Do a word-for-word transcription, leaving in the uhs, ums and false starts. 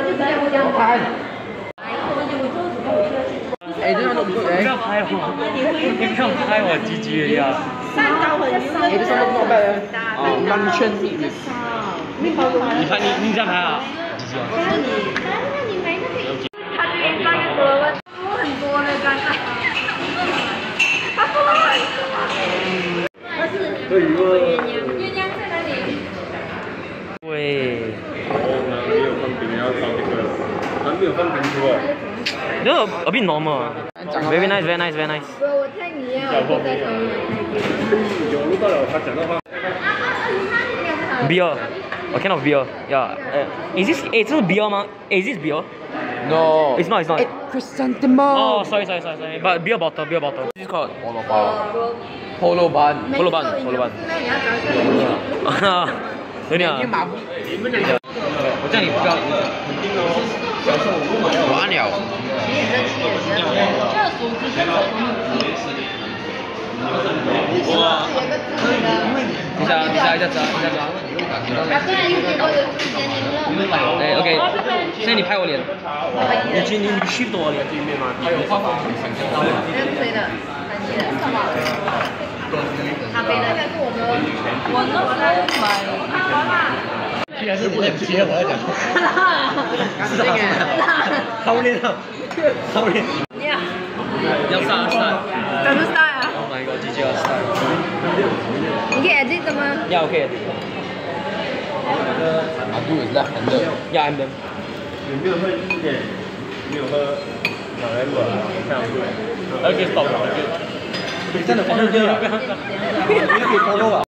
哎，这样都不对。不要拍我，你不要拍我鸡鸡的呀。 三高很牛。 哎，这上都不白哦，完全是。你拍你你这样拍啊？鸡鸡啊。 他这边抓更多了，多很多了，刚才。他多很多。他是鸳鸯，鸳鸯在哪里？ 对。 哦，没有放冰，要放这个，还没有放冰出来。 No, a bit normal. Very nice, very nice, very nice. 我猜你要我在台湾。 有录到了，他讲的话。 Beer, a can of beer. Yeah. Uh, is this? Eh, 这是 beer 吗？ Is this beer? No. It's not. It's not. Eh, chrysanthemum. Oh, sorry, sorry, sorry, sorry. But beer bottle, beer bottle. This is called polo bar. Polo bar. Polo bar, polo bar. 那你要找一个人。 有点啊。我叫你不要。 完了。 哇！你下，你下，一下抓，一下抓。哎 ，OK， 现在你拍我脸。你你你 shift 我脸对面吗？还有方法。 没有谁的，什么？咖啡的，我那时候买。 既然是不能接，我要讲。是这个。好脸啊！好脸。要杀杀。 怎么杀啊 ？Oh my god， G G 要杀。 你可以 edit 的吗？ 要 OK。 阿杜是 left hander。 要 I'm done。 有没有喝一点？没有喝老人粉，非常贵。OK， stop 了。你真的放进去了？你可以 follow 啊。